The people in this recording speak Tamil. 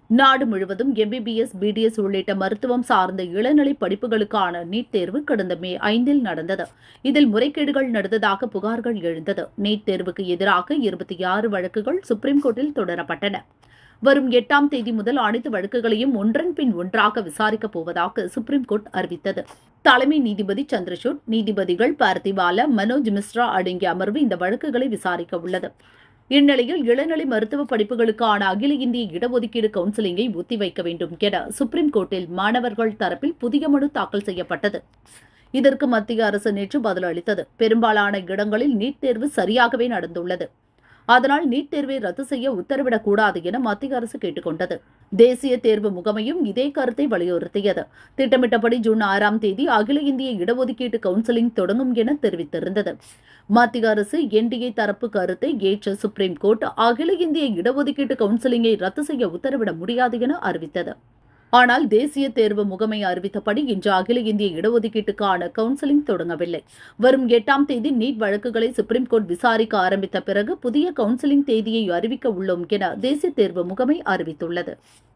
நாடு முழுவதும் எம்பிபிஎஸ், பிடிஎஸ் உள்ளிட்ட மருத்துவம் சார்ந்த இளநிலை படிப்புகளுக்கான நீட் தேர்வு கடந்த மே 5 நடந்தது. இதில் முறைகேடுகள் நடந்ததாக புகார்கள் எழுந்தது. நீட் தேர்வுக்கு எதிராக 26 வழக்குகள் சுப்ரீம் கோர்ட்டில் தொடரப்பட்டன. வரும் 8ஆம் தேதி முதல் அனைத்து வழக்குகளையும் ஒன்றன் பின் ஒன்றாக விசாரிக்கப் போவதாக சுப்ரீம் கோர்ட் அறிவித்தது. தலைமை நீதிபதி சந்திரசூட், நீதிபதிகள் பார்த்திவாலா, மனோஜ் மிஸ்ரா அடங்கிய அமர்வு இந்த வழக்குகளை விசாரிக்க உள்ளது. இந்நிலையில் இளநிலை மருத்துவ படிப்புகளுக்கான அகில இந்திய இடஒதுக்கீடு கவுன்சிலிங்கை ஒத்திவைக்க வேண்டும் என சுப்ரீம் கோர்ட்டில் மாணவர்கள் தரப்பில் புதிய மனு தாக்கல் செய்யப்பட்டது. இதற்கு மத்திய அரசு நேற்று பதிலளித்தது. பெரும்பாலான இடங்களில் நீட் தேர்வு சரியாகவே நடந்துள்ளது. அதனால் நீட் தேர்வை ரத்து செய்ய உத்தரவிடக்கூடாது என மத்திய அரசு கேட்டுக் கொண்டது. தேசிய தேர்வு முகமையும் இதே கருத்தை வலியுறுத்தியது. திட்டமிட்டபடி ஜூன் 6ஆம் தேதி அகில இந்திய இடஒதுக்கீட்டு கவுன்சிலிங் தொடங்கும் என தெரிவித்திருந்தது. மத்திய அரசு என்டிஏ தரப்பு கருத்தை ஏற்ற சுப்ரீம் கோர்ட் அகில இந்திய இடஒதுக்கீட்டு கவுன்சிலிங்கை ரத்து செய்ய உத்தரவிட முடியாது என அறிவித்தது. ஆனால் தேசிய தேர்வு முகமை அறிவித்தபடி இன்று அகில இந்திய இடஒதுக்கீட்டுக்கான கவுன்சிலிங் தொடங்கவில்லை. வரும் 8ஆம் தேதி நீட் வழக்குகளை சுப்ரீம் கோர்ட் விசாரிக்க ஆரம்பித்த பிறகு புதிய கவுன்சிலிங் தேதியை அறிவிக்க உள்ளோம் என தேசிய தேர்வு முகமை அறிவித்துள்ளது.